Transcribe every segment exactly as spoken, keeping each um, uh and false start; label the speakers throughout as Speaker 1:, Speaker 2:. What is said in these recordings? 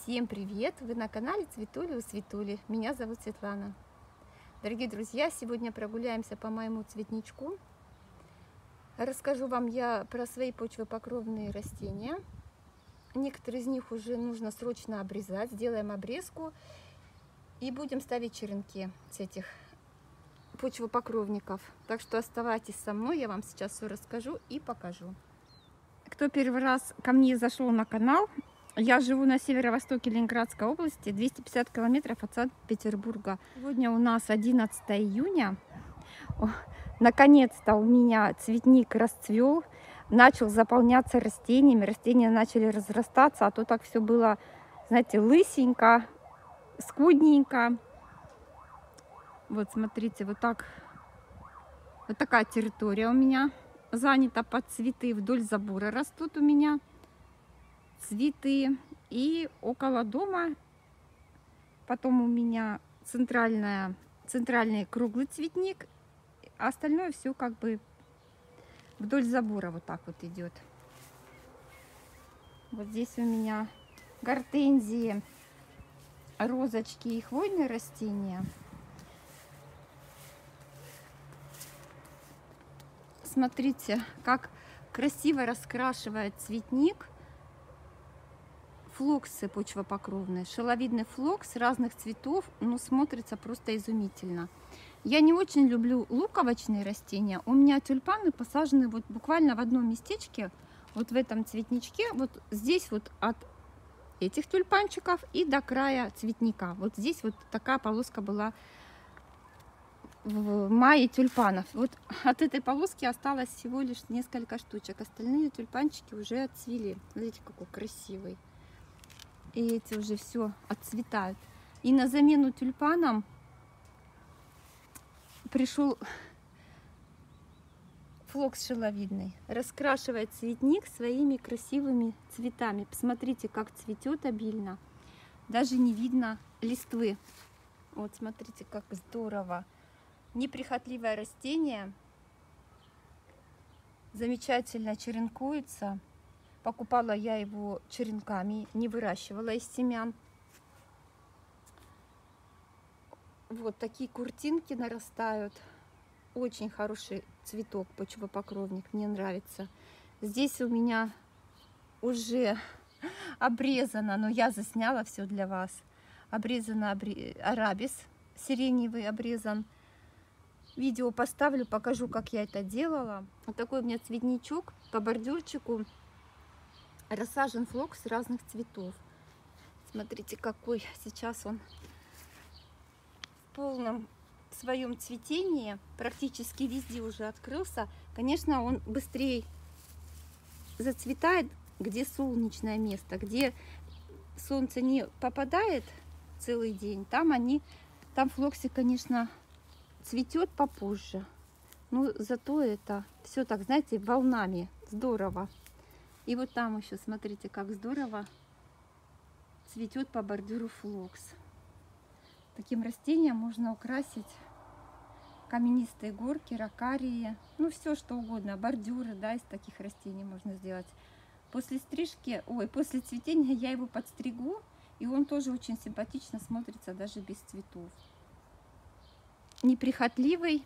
Speaker 1: Всем привет! Вы на канале Цветули у Светули. Меня зовут Светлана. Дорогие друзья, сегодня прогуляемся по моему цветничку. Расскажу вам я про свои почвопокровные растения. Некоторые из них уже нужно срочно обрезать. Сделаем обрезку и будем ставить черенки с этих почвопокровников. Так что оставайтесь со мной, я вам сейчас все расскажу и покажу. Кто первый раз ко мне зашел на канал, я живу на северо-востоке Ленинградской области, двести пятьдесят километров от Санкт-Петербурга. Сегодня у нас одиннадцатое июня. Наконец-то у меня цветник расцвел, начал заполняться растениями. Растения начали разрастаться, а то так все было, знаете, лысенько, скудненько. Вот смотрите, вот так, вот такая территория у меня занята под цветы. Вдоль забора растут у меня цветы, и около дома потом у меня центральная, центральный круглый цветник, а остальное все как бы вдоль забора вот так вот идет. Вот здесь у меня гортензии, розочки и хвойные растения. Смотрите, как красиво раскрашивает цветник флоксы почвопокровные. Шеловидный флокс разных цветов, ну, смотрится просто изумительно. Я не очень люблю луковочные растения. У меня тюльпаны посажены вот буквально в одном местечке, вот в этом цветничке, вот здесь вот от этих тюльпанчиков и до края цветника. Вот здесь вот такая полоска была в мае тюльпанов. Вот от этой полоски осталось всего лишь несколько штучек. Остальные тюльпанчики уже отцвели. Смотрите, какой красивый. И эти уже все отцветают. И на замену тюльпанам пришел флокс шеловидный. Раскрашивает цветник своими красивыми цветами. Посмотрите, как цветет обильно. Даже не видно листвы. Вот смотрите, как здорово. Неприхотливое растение. Замечательно черенкуется. Покупала я его черенками, не выращивала из семян. Вот такие куртинки нарастают. Очень хороший цветок, почвопокровник, мне нравится. Здесь у меня уже обрезано, но я засняла все для вас. Обрезано арабис, сиреневый обрезан. Видео поставлю, покажу, как я это делала. Вот такой у меня цветничок по бордюрчику. Рассажен флокс разных цветов. Смотрите, какой сейчас он в полном своем цветении. Практически везде уже открылся. Конечно, он быстрее зацветает, где солнечное место, где солнце не попадает целый день. Там они, там флоксик, конечно, цветет попозже. Но зато это все так, знаете, волнами. Здорово. И вот там еще, смотрите, как здорово цветет по бордюру флокс. Таким растением можно украсить каменистые горки, рокарии, ну все что угодно, бордюры, да, из таких растений можно сделать. После стрижки, ой, после цветения я его подстригу, и он тоже очень симпатично смотрится даже без цветов. Неприхотливый,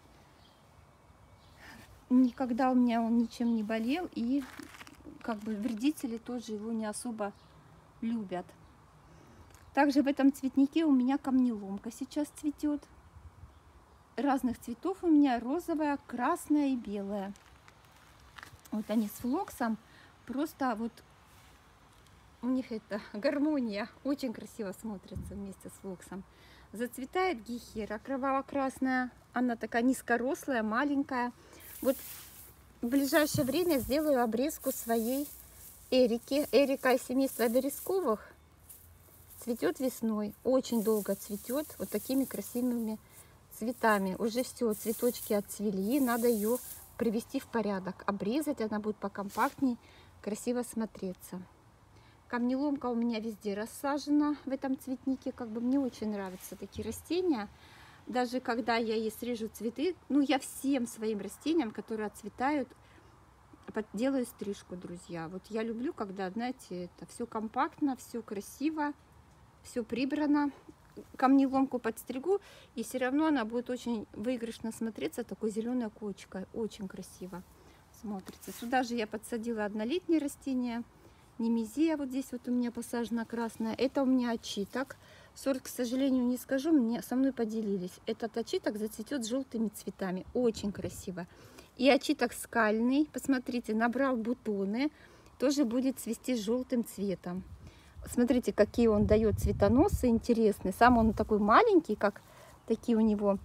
Speaker 1: никогда у меня он ничем не болел, и как бы вредители тоже его не особо любят. Также в этом цветнике у меня камнеломка сейчас цветет. Разных цветов у меня розовая, красная и белая. Вот они с флоксом. Просто вот у них это гармония. Очень красиво смотрится вместе с флоксом. Зацветает гехера кроваво-красная. Она такая низкорослая, маленькая. Вот в ближайшее время сделаю обрезку своей эрики. Эрика из семейства вересковых. Цветет весной. Очень долго цветет. Вот такими красивыми цветами. Уже все, цветочки отцвели. Надо ее привести в порядок. Обрезать, она будет покомпактней, красиво смотреться. Камнеломка у меня везде рассажена в этом цветнике. Как бы мне очень нравятся такие растения. Даже когда я ей срежу цветы, ну я всем своим растениям, которые отцветают, делаю стрижку, друзья. Вот я люблю, когда, знаете, это все компактно, все красиво, все прибрано. Камнеломку подстригу, и все равно она будет очень выигрышно смотреться такой зеленой кочкой. Очень красиво смотрится. Сюда же я подсадила однолетние растения. Немезия вот здесь вот у меня посажена красная. Это у меня очиток. Сорт, к сожалению, не скажу, мне со мной поделились. Этот очиток зацветет желтыми цветами. Очень красиво. И очиток скальный, посмотрите, набрал бутоны. Тоже будет цвести желтым цветом. Смотрите, какие он дает цветоносы интересные. Сам он такой маленький, как такие у него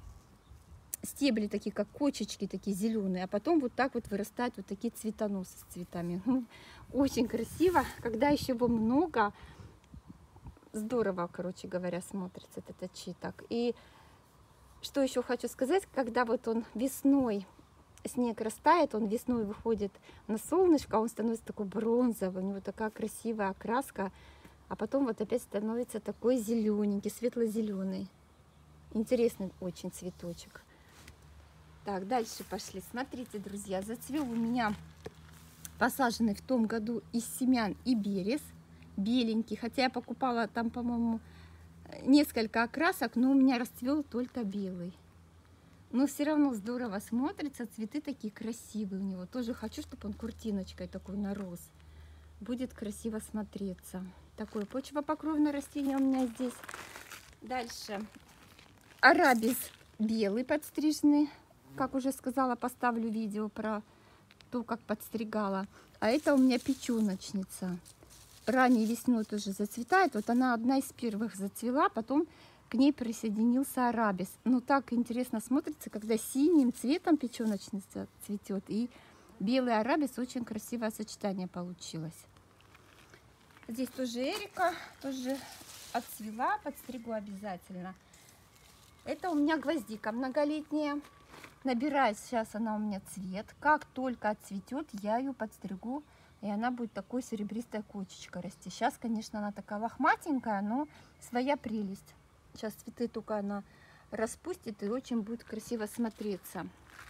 Speaker 1: стебли, такие как кочечки, такие зеленые. А потом вот так вот вырастают вот такие цветоносы с цветами. Очень красиво. Когда еще его много, здорово, короче говоря, смотрится этот очиток. И что еще хочу сказать, когда вот он весной, снег растает, он весной выходит на солнышко, он становится такой бронзовый, у него такая красивая окраска, а потом вот опять становится такой зелененький, светло-зеленый. Интересный очень цветочек. Так, дальше пошли. Смотрите, друзья, зацвел у меня посаженный в том году из семян и берез, беленький, хотя я покупала там, по-моему, несколько окрасок, но у меня расцвел только белый. Но все равно здорово смотрится, цветы такие красивые у него. Тоже хочу, чтобы он куртиночкой такой нарос. Будет красиво смотреться. Такое почвопокровное растение у меня здесь. Дальше. Арабис белый подстриженный. Как уже сказала, поставлю видео про то, как подстригала. А это у меня печеночница. Ранней весной тоже зацветает. Вот она одна из первых зацвела, потом к ней присоединился арабис. Ну так интересно смотрится, когда синим цветом печеночница цветет и белый арабис. Очень красивое сочетание получилось. Здесь тоже эрика, тоже отцвела, подстригу обязательно. Это у меня гвоздика многолетняя. Набирает сейчас она у меня цвет. Как только отцветет, я ее подстригу, и она будет такой серебристая кочечка расти. Сейчас, конечно, она такая лохматенькая, но своя прелесть. Сейчас цветы только она распустит, и очень будет красиво смотреться.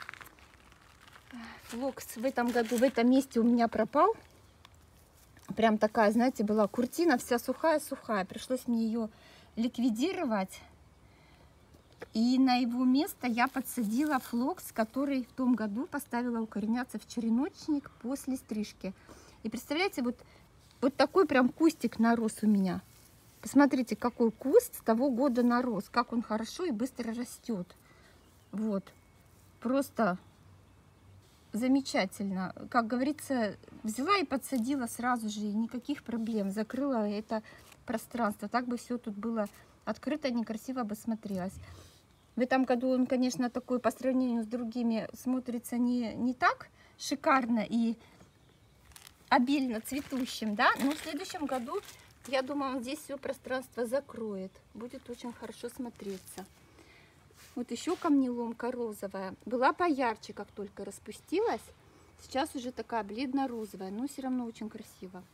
Speaker 1: Флокс в этом году, в этом месте у меня пропал. Прям такая, знаете, была куртина, вся сухая-сухая. Пришлось мне ее ликвидировать. И на его место я подсадила флокс, который в том году поставила укореняться в череночник после стрижки. И представляете, вот, вот такой прям кустик нарос у меня. Посмотрите, какой куст с того года нарос, как он хорошо и быстро растет. Вот, просто замечательно. Как говорится, взяла и подсадила сразу же, и никаких проблем. Закрыла это пространство. Так бы все тут было открыто, некрасиво бы смотрелось. В этом году он, конечно, такой по сравнению с другими смотрится не, не так шикарно и обильно цветущим, да, но в следующем году, я думаю, он здесь все пространство закроет. Будет очень хорошо смотреться. Вот еще камнеломка розовая. Была поярче, как только распустилась. Сейчас уже такая бледно-розовая, но все равно очень красиво.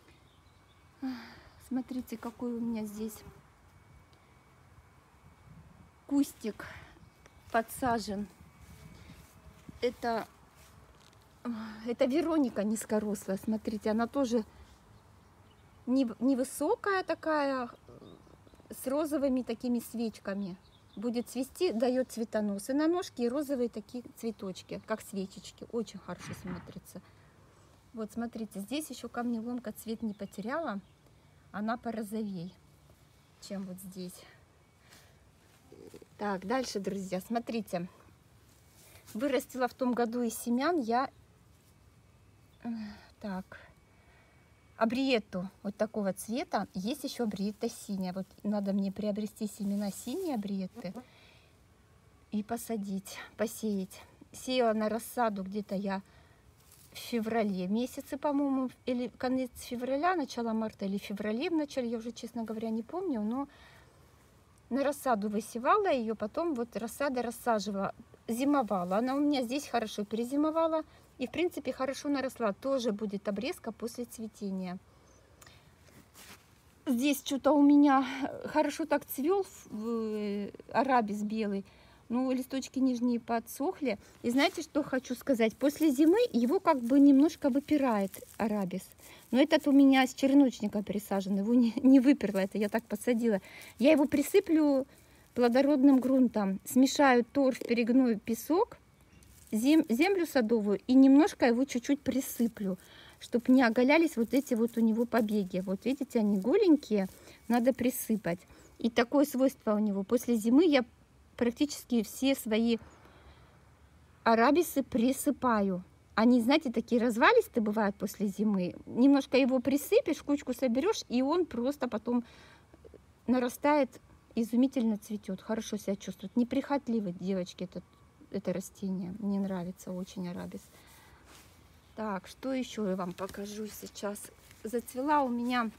Speaker 1: Смотрите, какой у меня здесь кустик подсажен. Это, это Вероника низкорослая. Смотрите, она тоже невысокая такая, с розовыми такими свечками. Будет цвести, дает цветоносы на ножки и розовые такие цветочки, как свечечки. Очень хорошо смотрится. Вот смотрите, здесь еще камнеломка цвет не потеряла. Она порозовей, чем вот здесь. Так, дальше, друзья, смотрите. Вырастила в том году из семян я так абриетту вот такого цвета. Есть еще абриетта синяя. Вот надо мне приобрести семена синие абриетты и посадить, посеять. Сеяла на рассаду где-то я в феврале месяце, по-моему, или конец февраля, начало марта, или в феврале в начале, я уже, честно говоря, не помню, но на рассаду высевала ее, потом вот рассада рассаживала, зимовала. Она у меня здесь хорошо перезимовала и, в принципе, хорошо наросла. Тоже будет обрезка после цветения. Здесь что-то у меня хорошо так цвел арабис белый. Ну, листочки нижние подсохли. И знаете, что хочу сказать? После зимы его как бы немножко выпирает арабис. Но этот у меня с череночника пересажен. Его не, не выперло, это я так посадила. Я его присыплю плодородным грунтом. Смешаю торф, перегной, песок, зем, землю садовую и немножко его чуть-чуть присыплю, чтобы не оголялись вот эти вот у него побеги. Вот видите, они голенькие, надо присыпать. И такое свойство у него. После зимы я практически все свои арабисы присыпаю. Они, знаете, такие развалистые бывают после зимы. Немножко его присыпешь, кучку соберешь, и он просто потом нарастает, изумительно цветет, хорошо себя чувствует. Неприхотливый, девочки, это, это растение. Мне нравится очень арабис. Так, что еще я вам покажу сейчас? Зацвела у меня,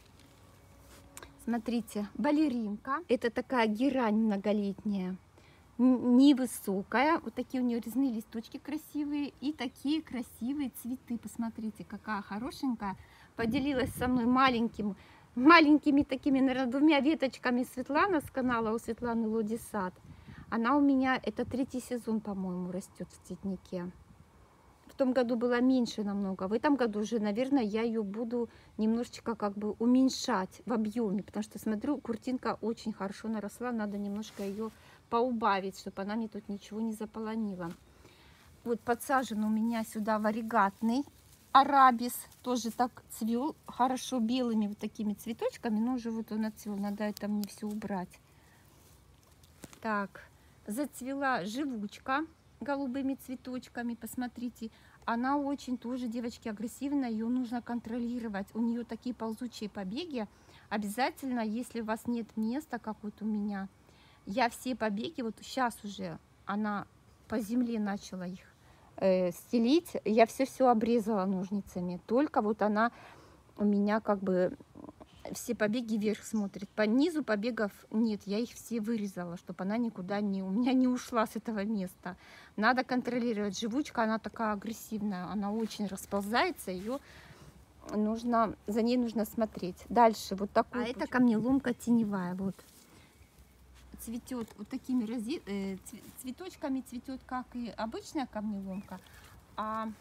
Speaker 1: смотрите, балеринка. Это такая герань многолетняя. Невысокая, вот такие у нее резные листочки красивые и такие красивые цветы. Посмотрите, какая хорошенькая. Поделилась со мной маленьким, маленькими такими, наверное, двумя веточками Светлана с канала у Светланы Лодисад. Она у меня, это третий сезон, по-моему, растет в цветнике. В том году было меньше намного. В этом году уже, наверное, я ее буду немножечко как бы уменьшать в объеме, потому что, смотрю, куртинка очень хорошо наросла. Надо немножко ее поубавить, чтобы она мне тут ничего не заполонила. Вот подсажен у меня сюда варигатный арабис. Тоже так цвел хорошо белыми вот такими цветочками. Но уже вот он отцвел. Надо это мне все убрать. Так, зацвела живучка голубыми цветочками. Посмотрите, она очень тоже, девочки, агрессивная. Ее нужно контролировать. У нее такие ползучие побеги. Обязательно, если у вас нет места, как вот у меня, я все побеги, вот сейчас уже она по земле начала их э, стелить, я все-все обрезала ножницами. Только вот она у меня как бы все побеги вверх смотрит. По низу побегов нет, я их все вырезала, чтобы она никуда не, у меня не ушла с этого места. Надо контролировать. Живучка, она такая агрессивная, она очень расползается, ее нужно, за ней нужно смотреть. Дальше вот такой. А это камнеломка теневая, вот. Цветет вот такими рази... э, цветочками, цветет, как и обычная камнеломка, а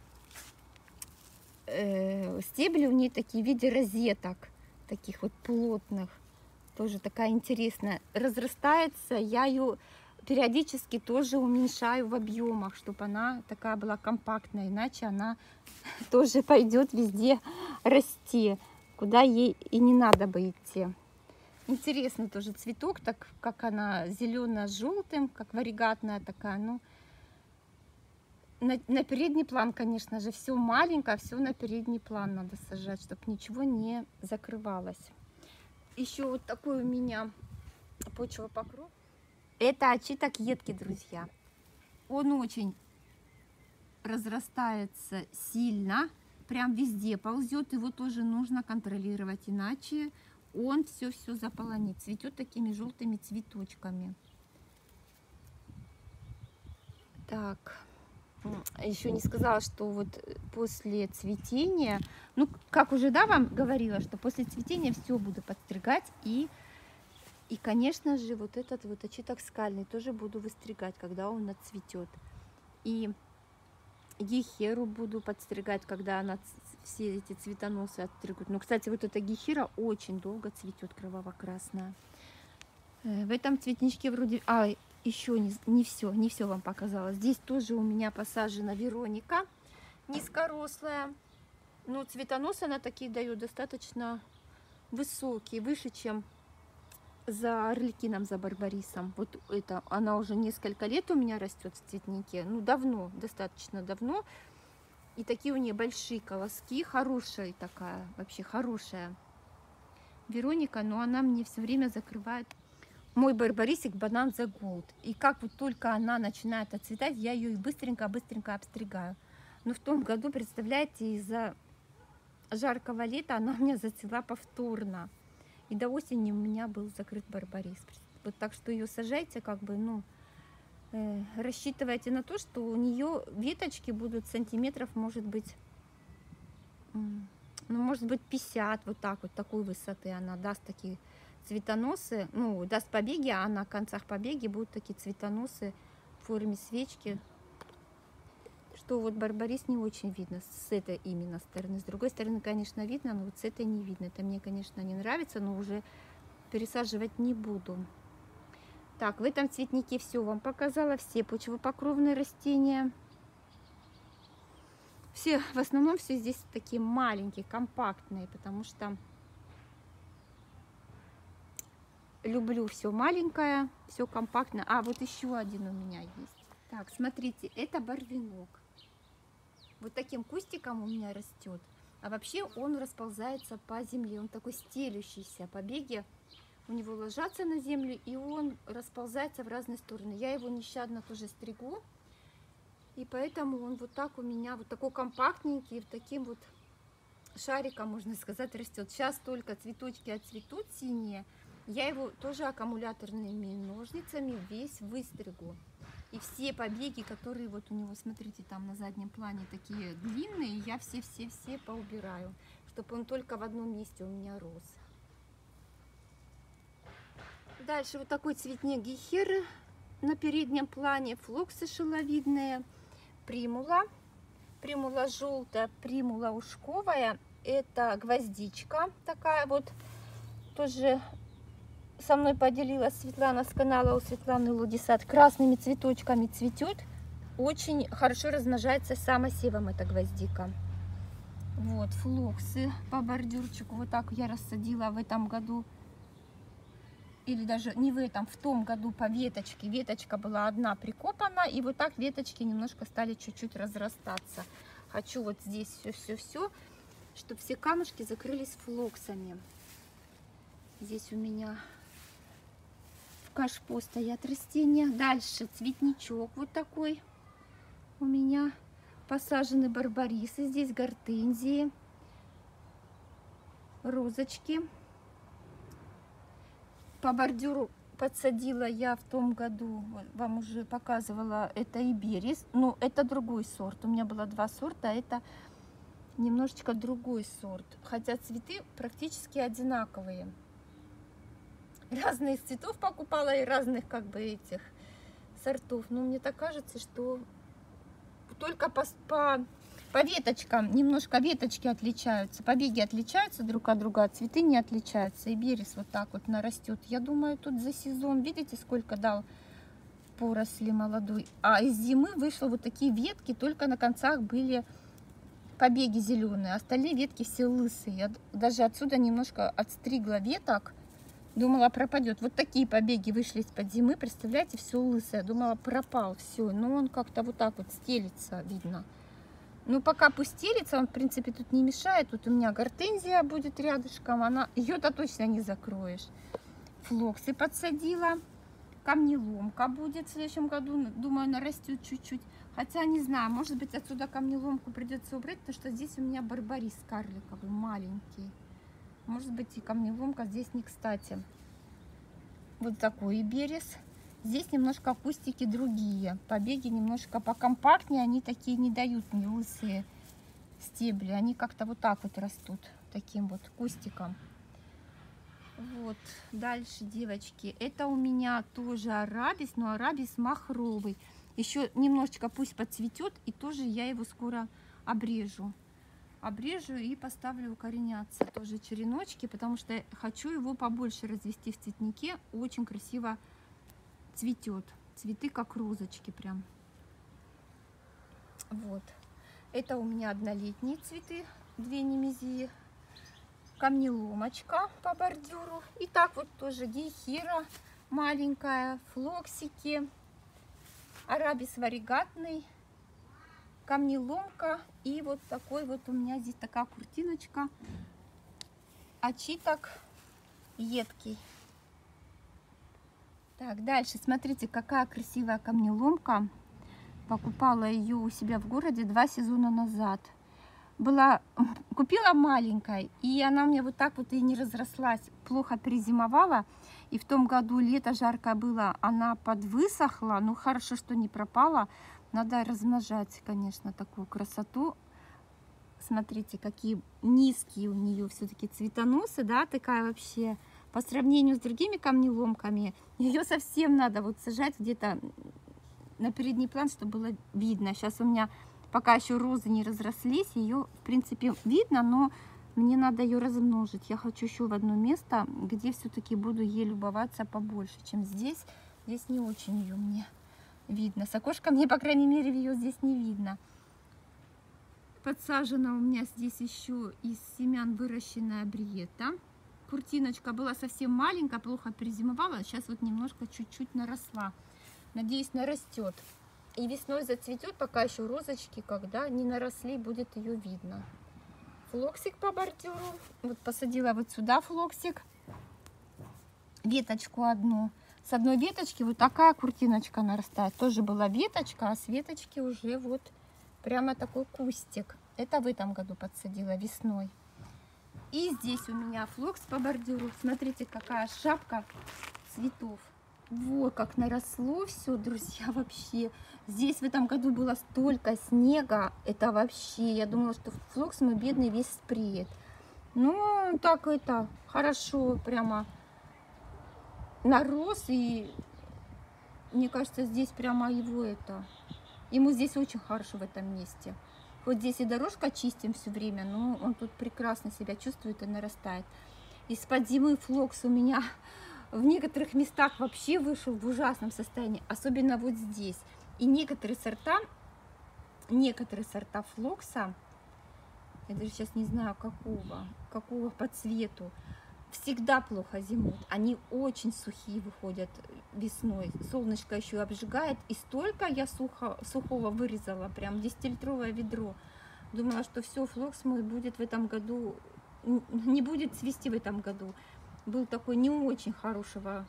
Speaker 1: э, стебли у нее такие в виде розеток, таких вот плотных, тоже такая интересная. Разрастается, я ее периодически тоже уменьшаю в объемах, чтобы она такая была компактная, иначе она тоже пойдет везде расти, куда ей и не надо бы идти. Интересный тоже цветок, так как она зелено-желтым, как варигатная такая. Ну, на, на передний план, конечно же, все маленькое, все на передний план надо сажать, чтобы ничего не закрывалось. Еще вот такой у меня почвопокров. Это очиток едкий, друзья. Он очень разрастается сильно, прям везде ползет, его тоже нужно контролировать, иначе он все-все заполонит. Цветет такими желтыми цветочками. Так, еще не сказала, что вот после цветения, ну, как уже, да, вам говорила, что после цветения все буду подстригать. И, и конечно же, вот этот вот очиток скальный тоже буду выстригать, когда он отцветет. И гехеру буду подстригать, когда она все эти цветоносы отстригут. Но, кстати, вот эта гехера очень долго цветет, кроваво-красная. В этом цветничке вроде... А, еще не, не все, не все вам показала. Здесь тоже у меня посажена Вероника, низкорослая. Но цветоносы она такие дает достаточно высокие, выше, чем за орликином, за барбарисом. Вот это, она уже несколько лет у меня растет в цветнике. Ну, давно, достаточно давно. И такие у нее большие колоски, хорошая такая, вообще хорошая Вероника, но она мне все время закрывает мой барбарисик Bonanza Gold. И как вот только она начинает отцветать, я ее быстренько-быстренько обстригаю. Но в том году, представляете, из-за жаркого лета она у меня зацвела повторно. И до осени у меня был закрыт барбарис. Вот так что ее сажайте, как бы, ну, э, рассчитывайте на то, что у нее веточки будут сантиметров, может быть, ну, может быть, пятьдесят, вот так вот, такой высоты она даст, такие цветоносы, ну, даст побеги, а на концах побеги будут такие цветоносы в форме свечки. Что вот барбарис не очень видно с этой именно стороны. С другой стороны, конечно, видно, но вот с этой не видно. Это мне, конечно, не нравится, но уже пересаживать не буду. Так, в этом цветнике все вам показала, все почвопокровные растения. Все, в основном все здесь такие маленькие, компактные, потому что люблю все маленькое, все компактное. А, вот еще один у меня есть. Так, смотрите, это барвинок. Вот таким кустиком у меня растет. А вообще он расползается по земле. Он такой стелющийся. Побеги у него ложатся на землю, и он расползается в разные стороны. Я его нещадно тоже стригу. И поэтому он вот так у меня, вот такой компактненький, таким вот шариком, можно сказать, растет. Сейчас только цветочки отцветут синие. Я его тоже аккумуляторными ножницами весь выстригу. И все побеги, которые вот у него, смотрите, там на заднем плане такие длинные, я все-все-все поубираю, чтобы он только в одном месте у меня рос. Дальше вот такой цветник гехеры на переднем плане, флоксы шеловидные, примула, примула желтая, примула ушковая, это гвоздичка такая вот, тоже со мной поделилась Светлана с канала у Светланы Лудисад, красными цветочками цветет, очень хорошо размножается самосевом эта гвоздика. Вот флоксы по бордюрчику, вот так я рассадила в этом году, или даже не в этом, в том году по веточке. Веточка была одна прикопана, и вот так веточки немножко стали чуть-чуть разрастаться. Хочу вот здесь все-все-все, чтобы все камушки закрылись флоксами. Здесь у меня в кашпо стоят растения. Дальше цветничок вот такой. У меня посажены барбарисы, здесь гортензии, розочки. По бордюру подсадила я в том году, вам уже показывала, это иберис. Ну, это другой сорт. У меня было два сорта, а это немножечко другой сорт. Хотя цветы практически одинаковые. Разных цветов покупала и разных как бы этих сортов. Но мне так кажется, что только по, по, по веточкам, немножко веточки отличаются, побеги отличаются друг от друга, а цветы не отличаются. И берез вот так вот нарастет. Я думаю, тут за сезон, видите, сколько дал поросли молодой. А из зимы вышло вот такие ветки, только на концах были побеги зеленые, остальные ветки все лысые. Я даже отсюда немножко отстригла веток. Думала, пропадет. Вот такие побеги вышли из-под зимы. Представляете, все лысое. Думала, пропал все. Но он как-то вот так вот стелится, видно. Ну, пока пусть стелится, он, в принципе, тут не мешает. Тут у меня гортензия будет рядышком. Она, ее-то точно не закроешь. Флоксы подсадила. Камнеломка будет в следующем году. Думаю, нарастет чуть-чуть. Хотя, не знаю, может быть, отсюда камнеломку придется убрать, потому что здесь у меня барбарис карликовый, маленький. Может быть, и камнеломка здесь не кстати. Вот такой берез. Здесь немножко кустики другие. Побеги немножко покомпактнее. Они такие не дают мне лысые стебли. Они как-то вот так вот растут. Таким вот кустиком. Вот. Дальше, девочки. Это у меня тоже арабис. Но арабис махровый. Еще немножечко пусть подцветет. И тоже я его скоро обрежу. Обрежу и поставлю укореняться тоже череночки, потому что хочу его побольше развести в цветнике. Очень красиво цветет. Цветы как розочки прям. Вот. Это у меня однолетние цветы. Две немезии. Камнеломочка по бордюру. И так вот тоже гейхера маленькая. Флоксики. Арабис варигатный. Камнеломка. И вот такой вот у меня здесь такая куртиночка. Очиток едкий. Так, дальше смотрите, какая красивая камнеломка. Покупала ее у себя в городе два сезона назад. Была, купила маленькая, и она мне вот так вот и не разрослась. Плохо перезимовала. И в том году лето жаркое было, она подвысохла. Ну, хорошо, что не пропала. Надо размножать, конечно, такую красоту. Смотрите, какие низкие у нее все-таки цветоносы, да, такая вообще по сравнению с другими камнеломками, ее совсем надо вот сажать где-то на передний план, чтобы было видно. Сейчас у меня пока еще розы не разрослись, ее в принципе видно, но мне надо ее размножить. Я хочу еще в одно место, где все-таки буду ей любоваться побольше, чем здесь. Здесь не очень ее мне видно. С окошка мне, по крайней мере, ее здесь не видно. Подсажена у меня здесь еще из семян выращенная бриетта. Куртиночка была совсем маленькая, плохо перезимовала. Сейчас вот немножко чуть-чуть наросла. Надеюсь, нарастет. И весной зацветет, пока еще розочки, когда не наросли, будет ее видно. Флоксик по бордюру. Вот посадила вот сюда флоксик. Веточку одну. С одной веточки вот такая куртиночка нарастает. Тоже была веточка, а с веточки уже вот прямо такой кустик. Это в этом году подсадила весной. И здесь у меня флокс по бордюру. Смотрите, какая шапка цветов. Вот как наросло все, друзья, вообще. Здесь в этом году было столько снега. Это вообще, я думала, что флокс мой бедный весь спреет. Ну, так это, хорошо, прямо нарос. И мне кажется, здесь прямо его это... Ему здесь очень хорошо в этом месте. Вот здесь и дорожка чистим все время, но он тут прекрасно себя чувствует и нарастает. Из-под зимы флокс у меня в некоторых местах вообще вышел в ужасном состоянии, особенно вот здесь. И некоторые сорта, некоторые сорта флокса, я даже сейчас не знаю какого, какого по цвету, всегда плохо зимуют. Они очень сухие выходят весной. Солнышко еще обжигает. И столько я сухо, сухого вырезала, прям десятилитровое ведро. Думала, что все, флокс мой будет в этом году, не будет цвести в этом году. Был такой не очень хорошего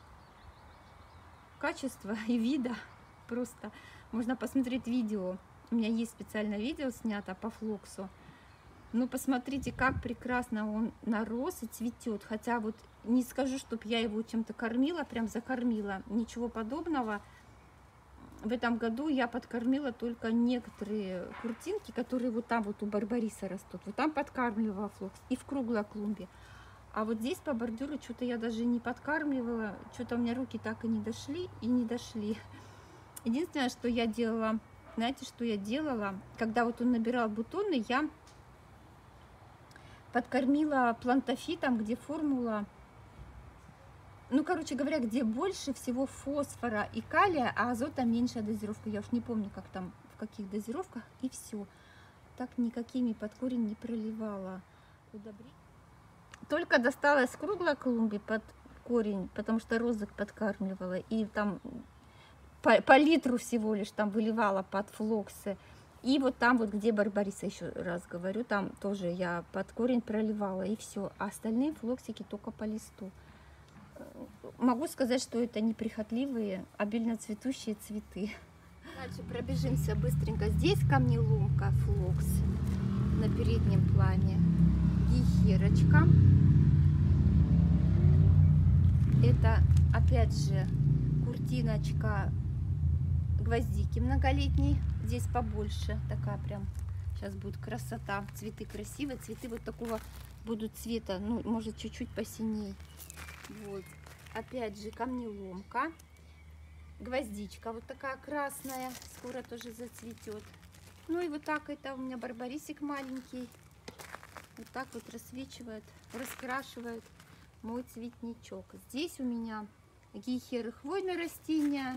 Speaker 1: качества и вида. Просто можно посмотреть видео. У меня есть специальное видео снято по флоксу. Ну, посмотрите, как прекрасно он нарос и цветет. Хотя вот не скажу, чтобы я его чем-то кормила, прям закормила. Ничего подобного. В этом году я подкормила только некоторые куртинки, которые вот там вот у барбариса растут. Вот там подкармливала флокс. И в круглой клумбе. А вот здесь по бордюру что-то я даже не подкармливала. Что-то у меня руки так и не дошли, и не дошли. Единственное, что я делала, знаете, что я делала? Когда вот он набирал бутоны, я подкормила плантофитом, где формула, ну, короче говоря, где больше всего фосфора и калия, а азота меньшая дозировка. Я уж не помню, как там, в каких дозировках, и все. Так никакими под корень не проливала удобрения. Только достала из круглой клумбы под корень, потому что розок подкармливала, и там по, по литру всего лишь там выливала под флоксы. И вот там вот, где барбариса, еще раз говорю, там тоже я под корень проливала, и все. А остальные флоксики только по листу. Могу сказать, что это неприхотливые, обильно цветущие цветы. Дальше пробежимся быстренько. Здесь камнеломка, флокс на переднем плане. Гехерочка. Это, опять же, куртиночка гвоздики многолетней. Здесь побольше, такая прям, сейчас будет красота. Цветы красивые, цветы вот такого будут цвета, ну, может, чуть-чуть посиней. Вот, опять же, камнеломка. Гвоздичка вот такая красная, скоро тоже зацветет. Ну и вот так это у меня барбарисик маленький. Вот так вот рассвечивает, раскрашивает мой цветничок. Здесь у меня гейхеры, хвойные растения.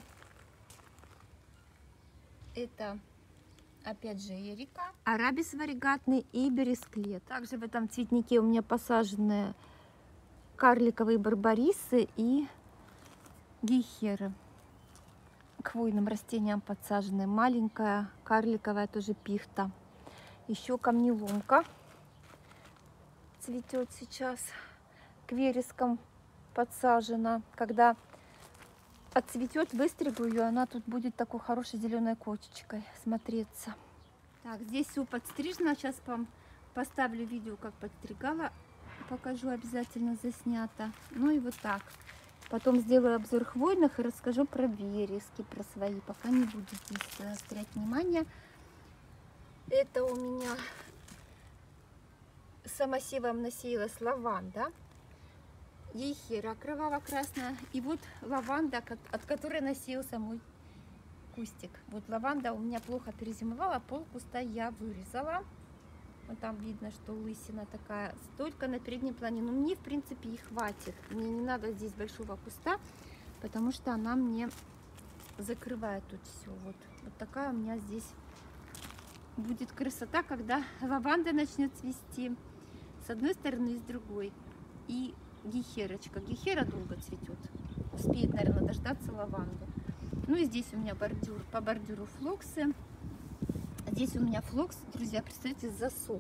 Speaker 1: Это, опять же, эрика, арабис варигатный и бересклет. Также в этом цветнике у меня посажены карликовые барбарисы и гейхеры. К хвойным растениям подсажены маленькая карликовая тоже пихта. Еще камнеломка цветет сейчас. К верескам подсажена. Когда отцветет, выстригу ее, она тут будет такой хорошей зеленой кочечкой смотреться. Так, здесь все подстрижено. Сейчас вам поставлю видео, как подстригала. Покажу, обязательно заснято. Ну и вот так. Потом сделаю обзор хвойных и расскажу про верески, про свои. Пока не буду здесь заострять внимание. Это у меня самосевом насеялась лаванда. гейхера кроваво-красная. И вот лаванда, от которой носился мой кустик. Вот лаванда у меня плохо перезимовала, пол куста я вырезала. Вот там видно, что лысина такая, только на переднем плане. Но мне, в принципе, и хватит. Мне не надо здесь большого куста, потому что она мне закрывает тут все. Вот, вот такая у меня здесь будет красота, когда лаванда начнет цвести с одной стороны и с другой. И гейхерочка. Гейхера долго цветет. Успеет, наверное, дождаться лаванды. Ну и здесь у меня бордюр. По бордюру флоксы. Здесь у меня флокс, друзья, представьте, засох.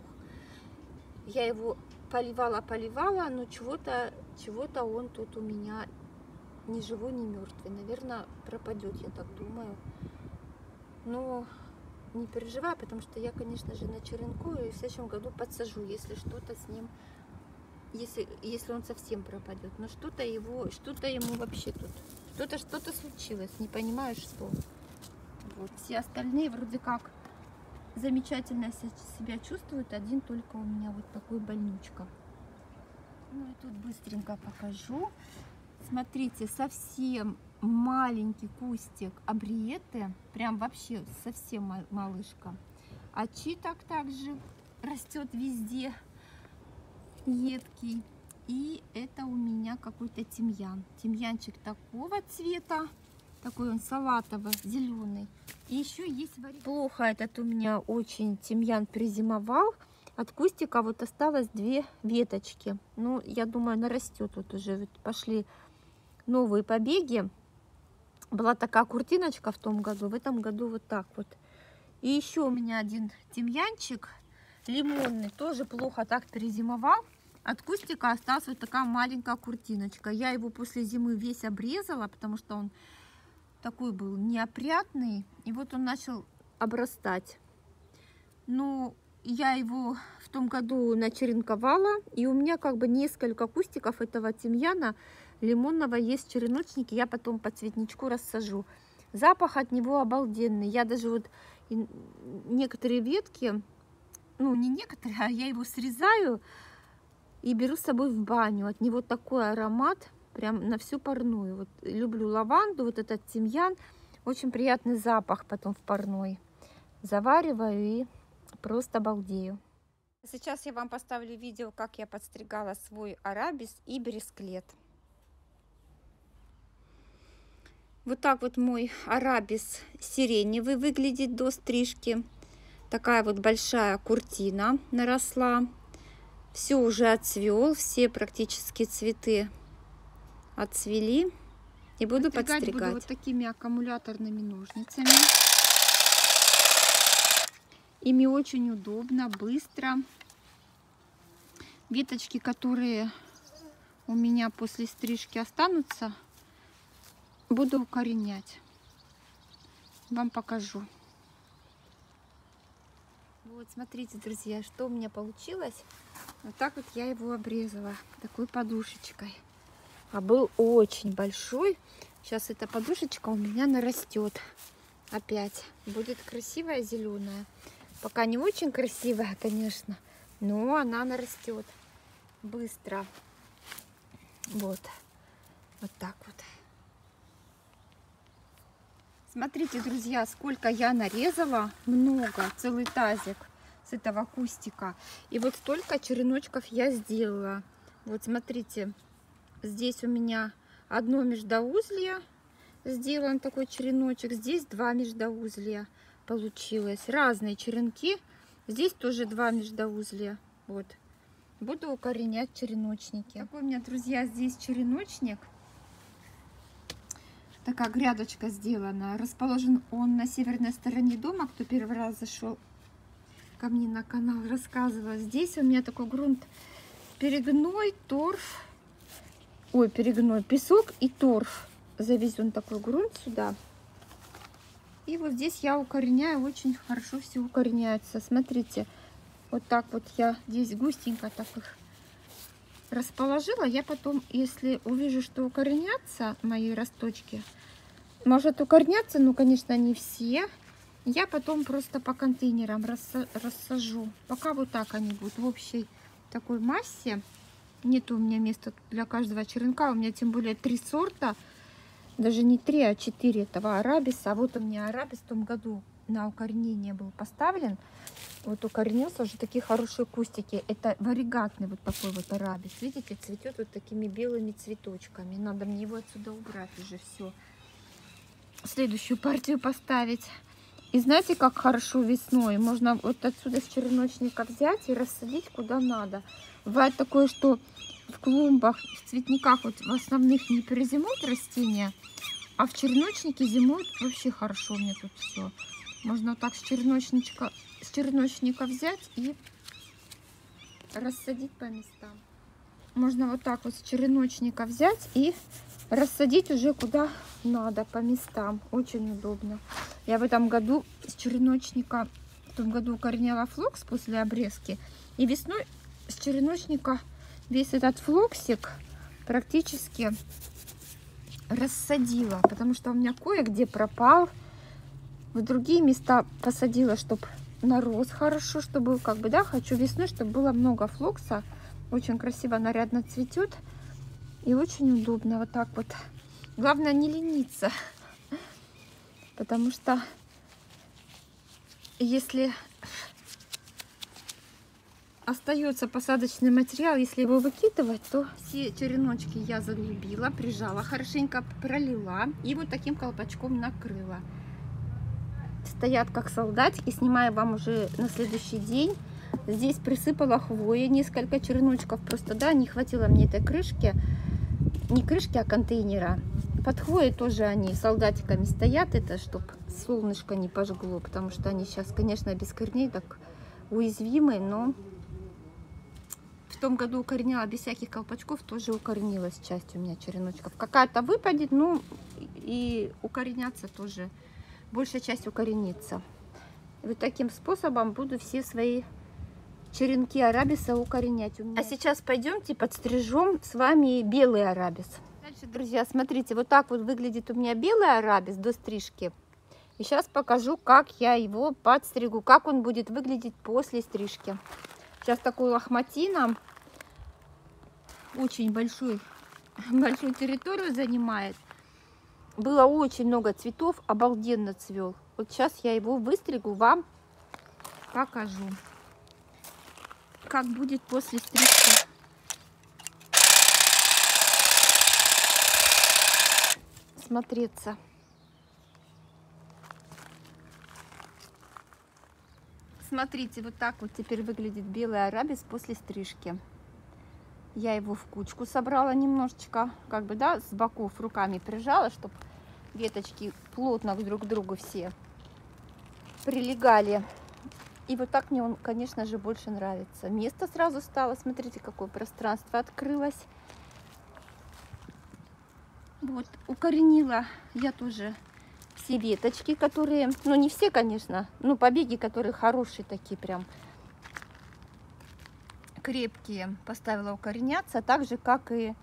Speaker 1: Я его поливала, поливала, но чего-то чего-то он тут у меня ни живой, ни мертвый. Наверное, пропадет, я так думаю. Но не переживай, потому что я, конечно же, начеренкую и в следующем году подсажу, если что-то с ним, если, если он совсем пропадет. Но что-то его, что-то ему вообще тут, что-то что-то случилось, не понимаю, что. Вот. Все остальные вроде как замечательно себя чувствуют, один только у меня вот такой больнючка. Ну и тут быстренько покажу. Смотрите, совсем маленький кустик абриеты, прям вообще совсем малышка. А читок также растет везде, едкий. И это у меня какой-то тимьян. Тимьянчик такого цвета, такой он салатово-зеленый. И еще есть вариант. Плохо этот у меня очень тимьян призимовал. От кустика вот осталось две веточки. Ну, я думаю, нарастет вот уже. Вот пошли новые побеги. Была такая куртиночка в том году, в этом году вот так вот. И еще у меня один тимьянчик лимонный, тоже плохо так перезимовал. От кустика осталась вот такая маленькая куртиночка. Я его после зимы весь обрезала, потому что он такой был неопрятный. И вот он начал обрастать. Ну, я его в том году начеренковала. И у меня как бы несколько кустиков этого тимьяна лимонного есть в череночнике. Я потом по цветничку рассажу. Запах от него обалденный. Я даже вот некоторые ветки, ну не некоторые, а я его срезаю и беру с собой в баню. От него такой аромат, прям на всю парную. Вот люблю лаванду, вот этот тимьян. Очень приятный запах потом в парной. Завариваю и просто балдею. Сейчас я вам поставлю видео, как я подстригала свой арабис и бересклет. Вот так вот мой арабис сиреневый выглядит до стрижки. Такая вот большая куртина наросла. Все уже отцвел, все практически цветы отцвели. И буду подстригать. Подстригать буду вот такими аккумуляторными ножницами. Ими очень удобно, быстро. Веточки, которые у меня после стрижки останутся, буду укоренять. Вам покажу. Вот, смотрите, друзья, что у меня получилось. Вот так вот я его обрезала такой подушечкой. А был очень большой. Сейчас эта подушечка у меня нарастет опять. Будет красивая зеленая. Пока не очень красивая, конечно, но она нарастет быстро. Вот. Вот так вот. Смотрите, друзья, сколько я нарезала. Много, целый тазик с этого кустика. И вот столько череночков я сделала. Вот смотрите, здесь у меня одно междоузлие. Сделан такой череночек. Здесь два междоузлия получилось. Разные черенки. Здесь тоже два междоузлия. Вот. Буду укоренять череночники. Такой у меня, друзья, здесь череночник. Такая грядочка сделана. Расположен он на северной стороне дома. Кто первый раз зашел ко мне на канал, рассказывала. Здесь у меня такой грунт перегной, торф. Ой, перегной, песок и торф. Завезен такой грунт сюда. И вот здесь я укореняю. Очень хорошо все укореняется. Смотрите, вот так вот я здесь густенько так их расположила. Я потом, если увижу, что укоренятся мои росточки, может укорняться, но, конечно, не все. Я потом просто по контейнерам рассажу. Пока вот так они будут в общей такой массе. Нет у меня места для каждого черенка. У меня тем более три сорта. Даже не три, а четыре этого арабиса. А вот у меня арабис в том году на укоренение был поставлен. Вот укоренился уже такие хорошие кустики. Это варигатный вот такой вот арабис. Видите, цветет вот такими белыми цветочками. Надо мне его отсюда убрать уже все. Следующую партию поставить. И знаете, как хорошо весной? Можно вот отсюда с череночника взять и рассадить куда надо. Бывает такое, что в клумбах, в цветниках вот в основных не перезимуют растения, а в череночнике зимуют вообще хорошо. У меня тут все. Можно вот так с череночника, с череночника взять и рассадить по местам. Можно вот так вот с череночника взять и рассадить уже куда надо по местам. Очень удобно. Я в этом году с череночника, в том году укореняла флокс после обрезки. И весной с череночника весь этот флоксик практически рассадила. Потому что у меня кое-где пропал. В другие места посадила, чтобы нарос хорошо, чтобы как бы, да, хочу весной, чтобы было много флокса. Очень красиво, нарядно цветет. И очень удобно вот так вот. Главное не лениться. Потому что если остается посадочный материал, если его выкидывать, то все череночки я заглубила, прижала, хорошенько пролила и вот таким колпачком накрыла. Стоят как солдатики, снимаю вам уже на следующий день. Здесь присыпала хвоей, несколько череночков, просто, да, не хватило мне этой крышки, не крышки, а контейнера. Под хвоей тоже они солдатиками стоят, это чтобы солнышко не пожгло, потому что они сейчас, конечно, без корней так уязвимы, но в том году укореняла без всяких колпачков, тоже укоренилась часть у меня череночков. Какая-то выпадет, ну и укореняться тоже, большая часть укоренится. И вот таким способом буду все свои черенки арабиса укоренять. А сейчас пойдемте подстрижем с вами белый арабис. Дальше, друзья, смотрите, вот так вот выглядит у меня белый арабис до стрижки. И сейчас покажу, как я его подстригу, как он будет выглядеть после стрижки. Сейчас такой лохматина, очень большой, большую территорию занимает. Было очень много цветов, обалденно цвел. Вот сейчас я его выстригу, вам покажу, как будет после стрижки. Смотреться. Смотрите, вот так вот теперь выглядит белый арабис после стрижки. Я его в кучку собрала немножечко, как бы, да, с боков руками прижала, чтобы веточки плотно друг к другу все прилегали. И вот так мне он, конечно же, больше нравится. Место сразу стало, смотрите, какое пространство открылось. Вот, укоренила я тоже все веточки, которые, ну не все, конечно, но побеги, которые хорошие такие прям, крепкие, поставила укореняться, так же, как и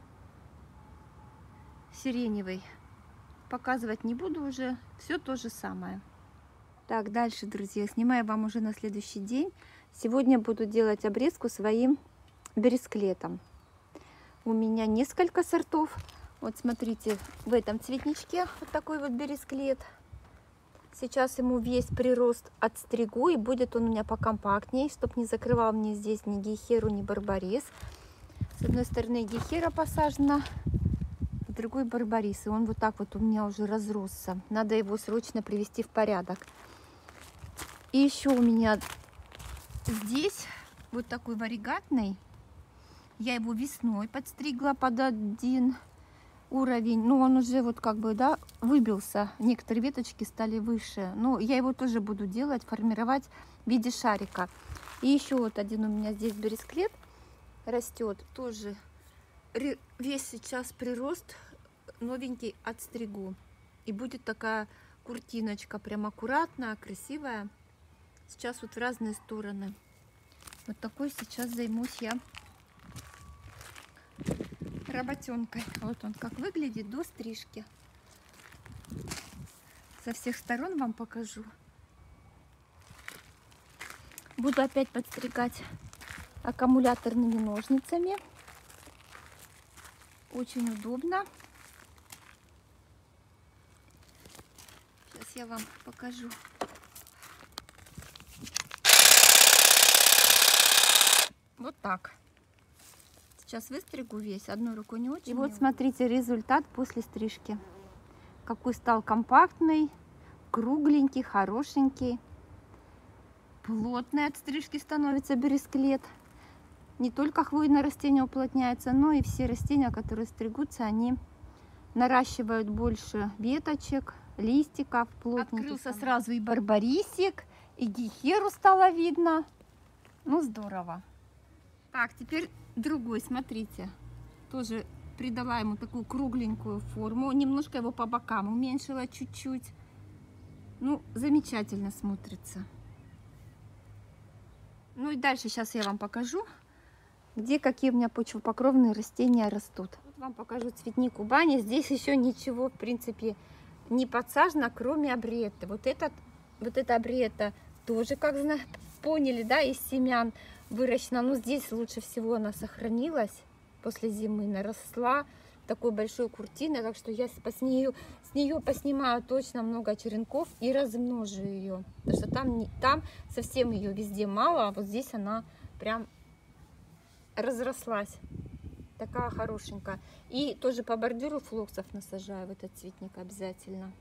Speaker 1: сиреневый. Показывать не буду уже, все то же самое. Так, дальше, друзья, снимаю вам уже на следующий день. Сегодня буду делать обрезку своим бересклетом. У меня несколько сортов. Вот смотрите, в этом цветничке вот такой вот бересклет. Сейчас ему весь прирост отстригу, и будет он у меня покомпактнее, чтобы не закрывал мне здесь ни гехеру, ни барбарис. С одной стороны гехера посажена, с другой барбарис. И он вот так вот у меня уже разросся. Надо его срочно привести в порядок. И еще у меня здесь вот такой варигатный. Я его весной подстригла под один уровень. Ну, он уже вот как бы, да, выбился. Некоторые веточки стали выше. Но я его тоже буду делать, формировать в виде шарика. И еще вот один у меня здесь бересклет растет. Тоже весь сейчас прирост новенький отстригу. И будет такая куртиночка, прям аккуратная, красивая. Сейчас вот в разные стороны. Вот такой сейчас займусь я работенкой. Вот он как выглядит до стрижки. Со всех сторон вам покажу. Буду опять подстригать аккумуляторными ножницами. Очень удобно. Сейчас я вам покажу. Вот так. Сейчас выстригу весь, одной рукой не очень. И вот смотрите результат после стрижки. Какой стал компактный, кругленький, хорошенький. Плотный от стрижки становится бересклет. Не только хвойные растения уплотняются, но и все растения, которые стригутся, они наращивают больше веточек, листиков, плотненьких. Открылся сразу и барбарисик, и гехеру стало видно. Ну, здорово. Так, теперь другой, смотрите. Тоже придала ему такую кругленькую форму. Немножко его по бокам уменьшила чуть-чуть. Ну, замечательно смотрится. Ну и дальше сейчас я вам покажу, где какие у меня почвопокровные растения растут. Вот вам покажу цветник Кубани. Здесь еще ничего, в принципе, не подсажено, кроме абриетты. Вот, этот, вот эта абриетта тоже, как поняли, да, из семян выращена. Но здесь лучше всего она сохранилась после зимы, наросла такой большой куртиной. Так что я с нее, с нее поснимаю точно много черенков и размножу ее. Потому что там, не, там совсем ее везде мало, а вот здесь она прям разрослась. Такая хорошенькая. И тоже по бордюру флоксов насажаю в этот цветник обязательно.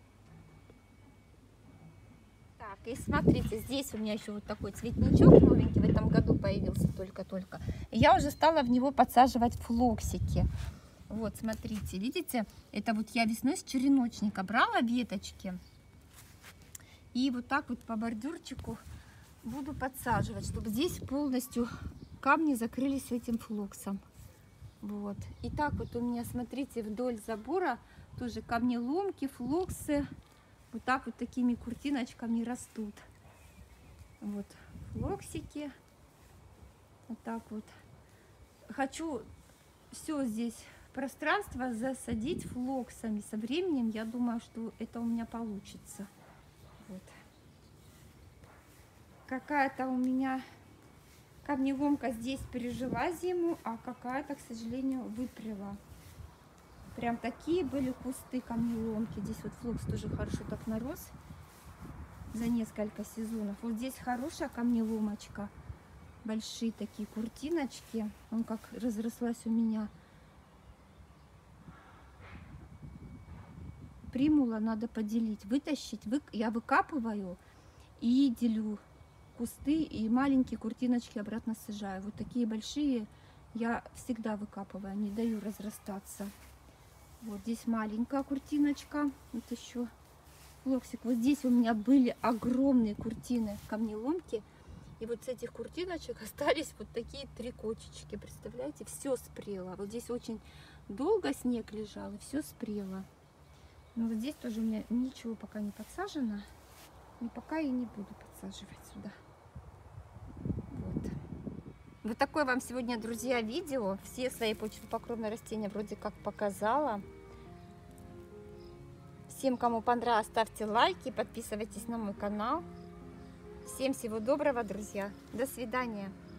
Speaker 1: Так, и смотрите, здесь у меня еще вот такой цветничок новенький в этом году появился только-только. И я уже стала в него подсаживать флоксики. Вот, смотрите, видите, это вот я весной с череночника брала веточки. И вот так вот по бордюрчику буду подсаживать, чтобы здесь полностью камни закрылись этим флоксом. Вот. И так вот у меня, смотрите, вдоль забора тоже камнеломки, флоксы. Вот так вот такими куртиночками растут. Вот флоксики. Вот так вот. Хочу все здесь пространство засадить флоксами. Со временем я думаю, что это у меня получится. Вот. Какая-то у меня камнеломка здесь пережила зиму, а какая-то, к сожалению, выпрела. Прям такие были кусты камнеломки. Здесь вот флокс тоже хорошо так нарос за несколько сезонов. Вот здесь хорошая камнеломочка. Большие такие куртиночки. Он как разрослась у меня. Примула надо поделить, вытащить. Вы... Я выкапываю и делю кусты, и маленькие куртиночки обратно сажаю. Вот такие большие я всегда выкапываю, не даю разрастаться. Вот здесь маленькая куртиночка. Вот еще флоксик. Вот здесь у меня были огромные куртины камнеломки. И вот с этих куртиночек остались вот такие три кочечки. Представляете, все спрело. Вот здесь очень долго снег лежал, и все спрело. Но вот здесь тоже у меня ничего пока не подсажено. И пока я не буду подсаживать сюда. Вот. Вот такое вам сегодня, друзья, видео. Все свои почвопокровные растения вроде как показала. Всем, кому понравилось, ставьте лайки, подписывайтесь на мой канал. Всем всего доброго, друзья. До свидания.